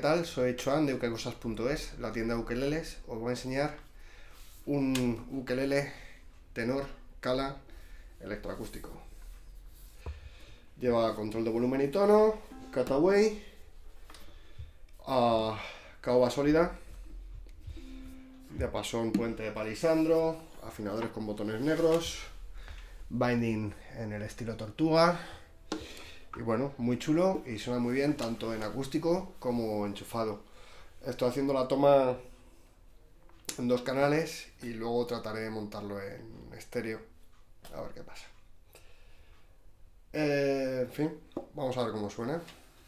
tal? Soy Joan de ukelcosas.es, la tienda de ukeleles. Os voy a enseñar un ukelele tenor Kala electroacústico. Lleva control de volumen y tono, cutaway, caoba sólida, diapasón puente de palisandro, afinadores con botones negros, binding en el estilo tortuga. Y bueno, muy chulo y suena muy bien tanto en acústico como enchufado. Estoy haciendo la toma en 2 canales y luego trataré de montarlo en estéreo. A ver qué pasa. En fin, vamos a ver cómo suena.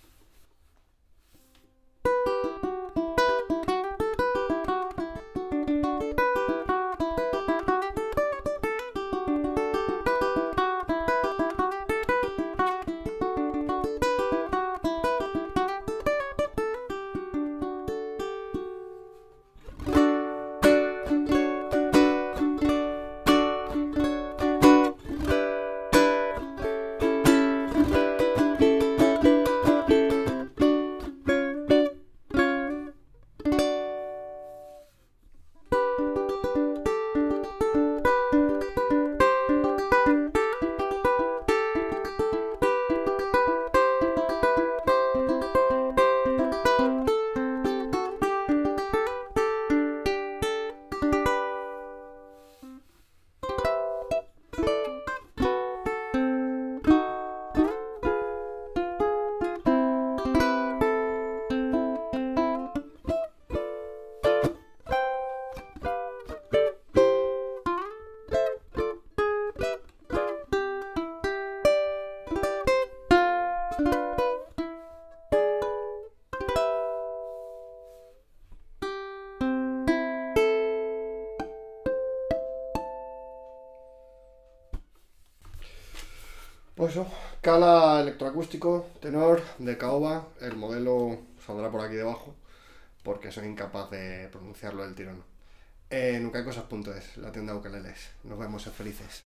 Pues eso, Kala electroacústico, tenor, de caoba. El modelo saldrá por aquí debajo porque soy incapaz de pronunciarlo del tirón. En ukelcosas.es, la tienda de ukeleles. Nos vemos, felices.